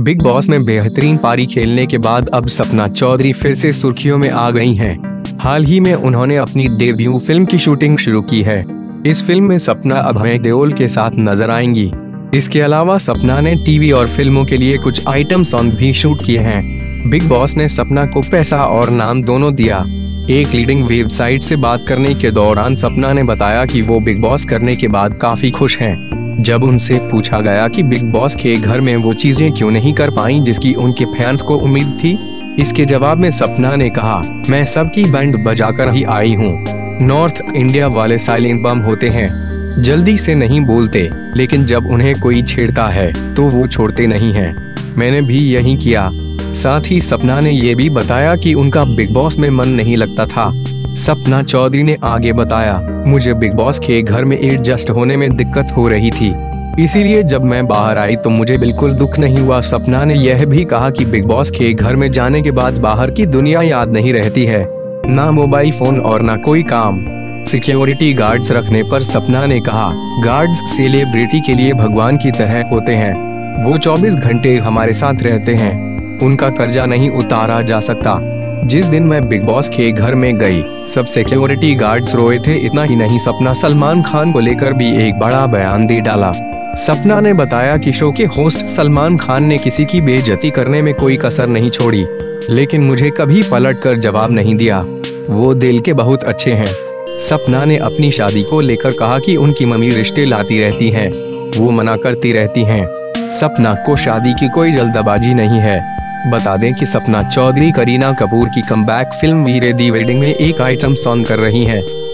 Big boss में बेहतरीन पारी खेलने के बाद अब सपना चौधरी फिर से सुर्खियों में आ गई हैं। हाल ही में उन्होंने अपनी डेब्यू फिल्म की शूटिंग शुरू की है। इस फिल्म में सपना अभय देओल के साथ नजर आएंगी। इसके अलावा सपना ने टीवी और फिल्मों के लिए कुछ आइटम सॉन्ग भी शूट किए हैं। बिग बॉस ने सपना को पैसा और नाम दोनों दिया। एक लीडिंग वेबसाइट से बात करने के दौरान सपना ने बताया कि वो बिग बॉस करने के बाद काफी खुश हैं। जब उनसे पूछा गया कि बिग बॉस के घर में वो चीजें क्यों नहीं कर पाई जिसकी उनके फैंस को उम्मीद थी, इसके जवाब में सपना ने कहा, मैं सबकी बैंड बजाकर ही आई हूँ। नॉर्थ इंडिया वाले साइलेंट बम होते हैं, जल्दी से नहीं बोलते, लेकिन जब उन्हें कोई छेड़ता है तो वो छोड़ते नहीं हैं। मैंने भी यही किया। साथ ही सपना ने ये भी बताया कि उनका बिग बॉस में मन नहीं लगता था। सपना चौधरी ने आगे बताया, मुझे बिग बॉस के घर में एडजस्ट होने में दिक्कत हो रही थी, इसीलिए जब मैं बाहर आई तो मुझे बिल्कुल दुख नहीं हुआ। सपना ने यह भी कहा कि बिग बॉस के घर में जाने के बाद बाहर की दुनिया याद नहीं रहती है, ना मोबाइल फोन और ना कोई काम। सिक्योरिटी गार्ड्स रखने पर सपना ने कहा, गार्ड्स सेलिब्रिटी के लिए भगवान की तरह होते हैं, वो 24 घंटे हमारे साथ रहते हैं, उनका कर्जा नहीं उतारा जा सकता। जिस दिन मैं बिग बॉस के घर में गई, सब सिक्योरिटी गार्ड्स रोए थे। इतना ही नहीं, सपना सलमान खान को लेकर भी एक बड़ा बयान दे डाला। सपना ने बताया कि शो के होस्ट सलमान खान ने किसी की बेइज्जती करने में कोई कसर नहीं छोड़ी, लेकिन मुझे कभी पलटकर जवाब नहीं दिया। वो दिल के बहुत अच्छे हैं। सपना ने अपनी शादी को लेकर कहा कि उनकी मम्मी रिश्ते लाती रहती हैं, वो मना करती रहती हैं। सपना को शादी की कोई जल्दबाजी नहीं है। बता दें कि सपना चौधरी करीना कपूर की कमबैक फिल्म वीरे दी वेडिंग में एक आइटम सॉन्ग कर रही हैं।